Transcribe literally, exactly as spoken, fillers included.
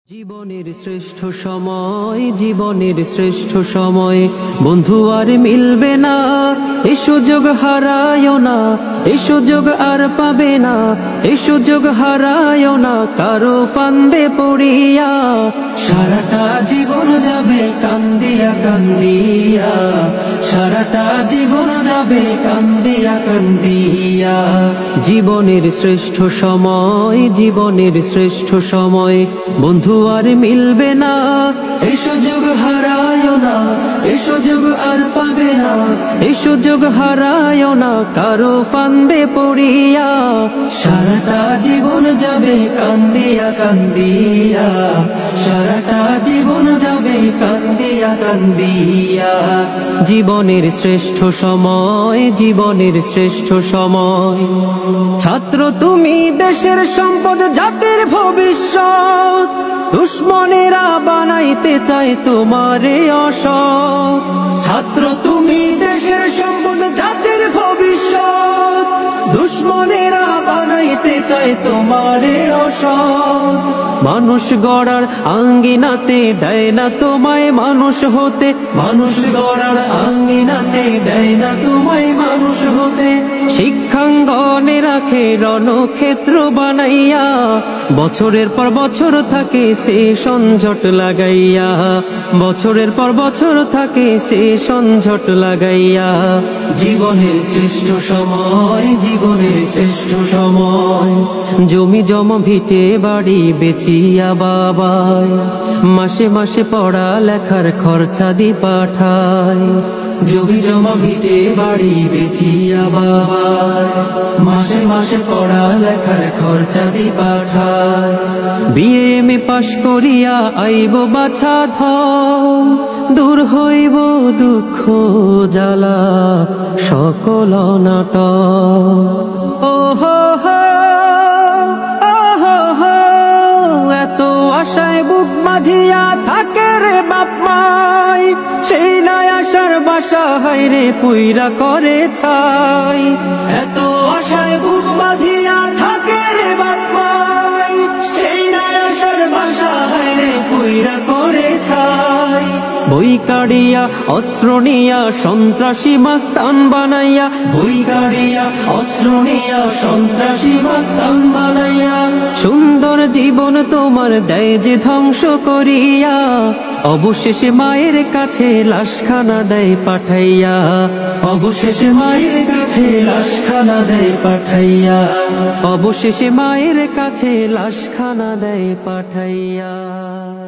জীবনের শ্রেষ্ঠ সময় জীবনের শ্রেষ্ঠ সময় বন্ধু আর মিলবে না, এই সুযোগ হারায়ও না, এই সুযোগ আর পাবে না, এই সুযোগ হারায়ও না কারো ফান্দে পড়িয়া। সারাটা জীবন যাবে কান্দিয়া কান্দিয়া, সারাটা জীবন যাবে কান্দিয়া কান্দিয়া। জীবনের শ্রেষ্ঠ সময় জীবনের শ্রেষ্ঠ সময় বন্ধু আর মিলবে না, এই সুযোগ হারায়ও না, এই সুযোগ আর পাবে না, এই সুযোগ হারায়ও না কারো ফান্দে পড়িয়া। সারাটা জীবন যাবে কান্দিয়া কান্দিয়া, সারাটা জীবন যাবে কান্দিয়া কান্দিয়া। জীবনের শ্রেষ্ঠ সময় জীবনের শ্রেষ্ঠ সময়। ছাত্র তুমি দেশের সম্পদ জাতির ভবিষ্যৎ, দুশ্মনেরা বানাইতে চায় তোমারে অসৎ। ছাত্র তুমি দেশের সম্পদ জাতির ভবিষ্যৎ, দুশ্মনেরা বানাইতে চায় তোমারে অসৎ। মানুষ গড়ার আঙ্গিনাতে দেয় না তোমায় মানুষ হতে, মানুষ গড়ার আঙ্গিনাতে দেয় না তোমায় মানুষ হতে। শিক্ষাঙ্গনে রাখে রণক্ষেত্র বানাইয়া, বছরের পর বছর থাকে সে সংঝট লাগাইয়া, বছরের পর বছর থাকে সে সংঝট লাগাইয়া। জীবনের শ্রেষ্ঠ সময় জীবনের শ্রেষ্ঠ সময়। জমি জমা ভিটে বাড়ি বেচিয়া বাবাই, মাসে মাসে পড়া লেখার খরচা দি পাঠায়। জমি জমা ভিটে বাড়ি বেচিয়া বাবাই, মাসে মাসে পড়া লেখার খরচা দি পাঠায়। বিএ এম এ পাশ করিয়া আইব বাছা ধন, দূর হইব দুঃখ জ্বালা সকল নাটক। ও হো হো এত আশায় বুক বাঁধিয়া থাকে রে বাপ মাই, সেই নাই আশার বাসা হায়রে পুইরা করে ছাই। এত আশায় বুক বাঁধিয়া থাকে রে বাপ মাই, সেই নাই আশার বাসা হায়রে পুইরা করে ছাই। বই কাড়িয়া অস্ত্র নিয়া সন্ত্রাসী মাস্তান বানাইয়া, বই কাড়িয়া অস্ত্র নিয়া সন্ত্রাসী মাস্তান বানাইয়া। সুন্দর জীবন তোমার দেয় যে ধ্বংস করিয়া, অবশেষে মায়ের কাছে লাশখানা দেয় পাঠাইয়া, অবশেষে মায়ের কাছে লাশখানা দেয় পাঠাইয়া, অবশেষে মায়ের কাছে লাশখানা দেয় পাঠাইয়া।